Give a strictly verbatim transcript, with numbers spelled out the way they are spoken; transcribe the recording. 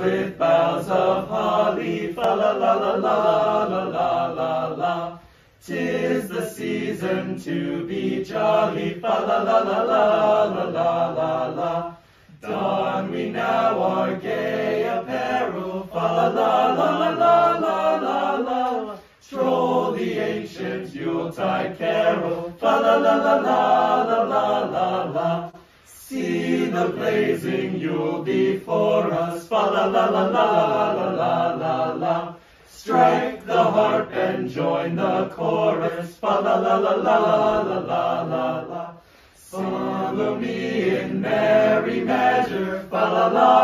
with boughs of holly, fa la la la la la la la la. 'Tis the season to be jolly, fa la la la la la la la la. Don we now our gay apparel, fa la la la la la la la. Troll the ancient Yuletide carol, fa la la la la la la la la. See the blazing Yule before us, fa la la la la la la la la. Strike the harp and join the chorus, fa la la la la la la la la. Follow me in merry measure, fa la la